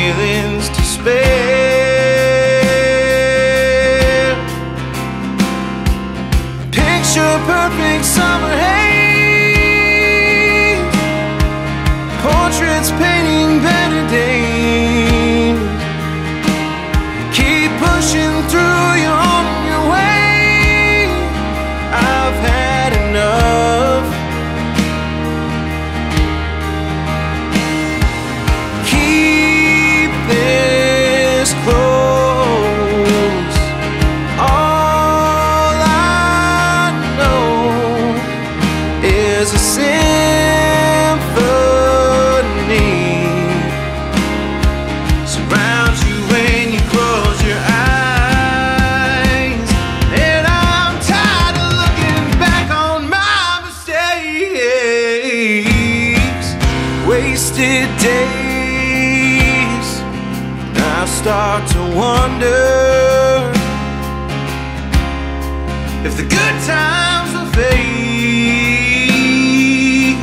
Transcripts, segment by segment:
feelings to spare. Picture perfect summer haze, portraits painting better days. Keep pushing through, you're on your way. I've had enough. Keep this close. All I know is a symphony surrounds you when you close your eyes. And I'm tired of looking back on my mistakes, wasted days. I start to wonder if the good times will fade.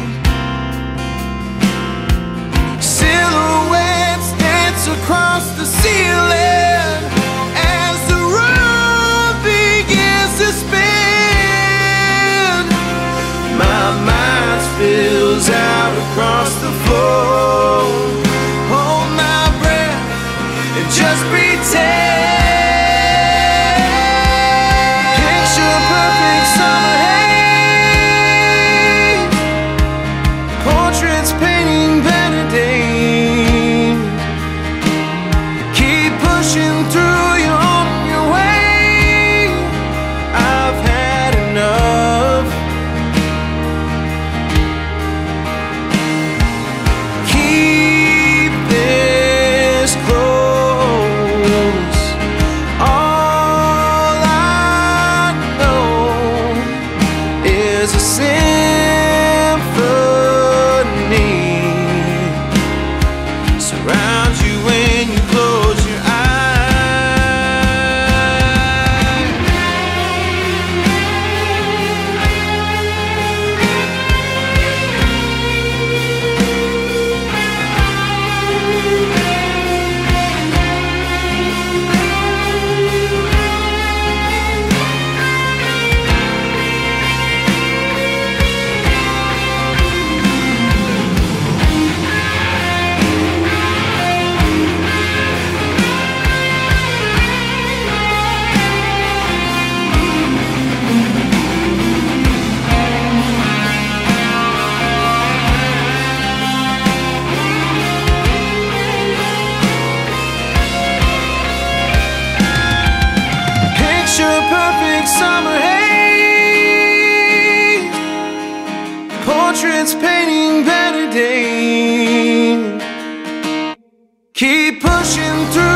Silhouettes dance across the ceiling as the room begins to spin. My mind spills out across the floor. Hold my breath and just pretend. Picture perfect summer haze, portraits painting better days. Keep pushing through, you're on your way. I've had enough. Keep this close. All I know is a symphony surrounds you when you close your eyes. Picture perfect summer haze, portraits painting better days. Keep pushing through.